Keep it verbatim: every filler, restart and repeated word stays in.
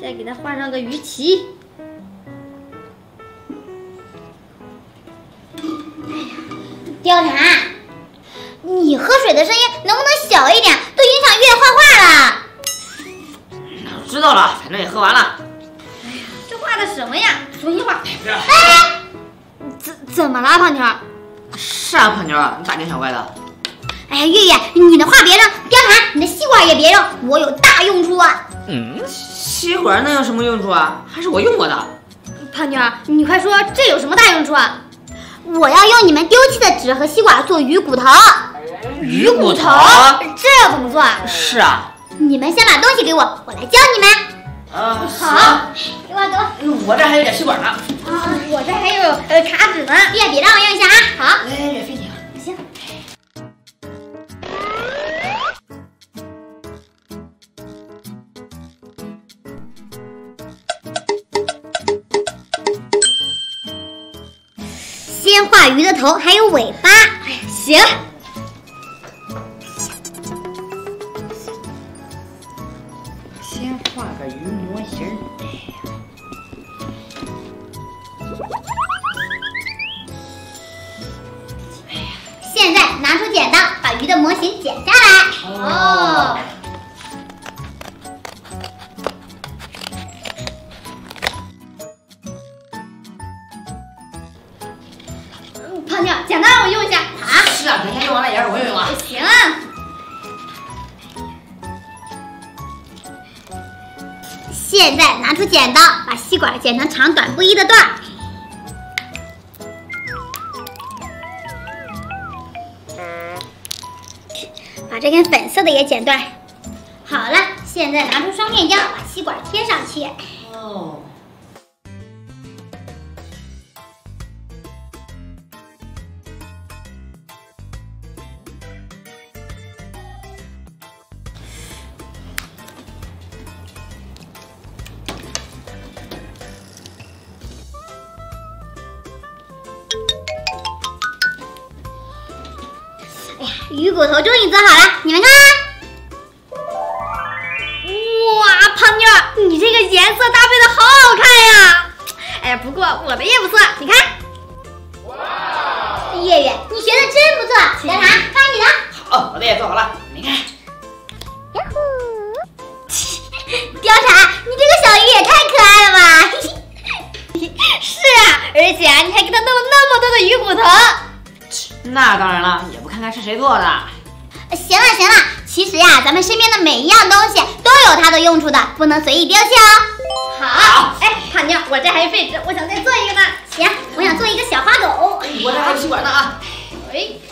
再给它画上个鱼鳍。哎呀，貂蝉，你喝水的声音能不能小一点？都影响月画画了。 我知道了，反正也喝完了。 哎呀，这画的什么呀？重新画。 哎， 怎怎么了，胖妞？ 是啊，胖妞，你大惊小怪的。 哎呀，月月，你的画别扔，貂蝉，你的吸管也别扔，我有大用处啊。 嗯，吸管能有什么用处啊？还是我用过的。 胖妞，你快说这有什么大用处啊？我要用你们丢弃的纸和吸管做鱼骨头。 鱼骨头？ 这要怎么做啊？ 是啊。 你们先把东西给我，我来教你们。 啊， 好，给我给我。 我这还有点吸管呢。 啊，我这还有呃茶纸呢。月，别让我用一下啊。好。 来，月飞你。 行。先画鱼的头，还有尾巴。哎呀，行。 先画个鱼模型。 哎呀，现在拿出剪刀，把鱼的模型剪下来。哦。胖妞，剪刀让我用一下。啊？ 是啊，等一下用完了也让我用用啊。 行啊。现在拿出剪刀，把吸管剪成长短不一的段儿。把这根粉色的也剪断。好了，现在拿出双面胶，把吸管贴上去。 哦。 哎呀，鱼骨头终于做好了，你们看。哇，胖妞，你这个颜色搭配的好好看呀！哎呀，不过我的也不错，你看。哇！月月，你学的真不错，貂蝉，看你的。 好，我的也做好了，你看。 呀呼！貂蝉，你这个小鱼也太可爱了吧！是啊，而且啊，你还给它弄了那么多的鱼骨头。 那当然了，也不看看是谁做的。 行了行了，其实呀，咱们身边的每一样东西都有它的用处的，不能随意丢弃哦。好，哎，胖妞，我这还有废纸，我想再做一个呢。行，我想做一个小花狗。 我这还有吸管呢啊。 哎。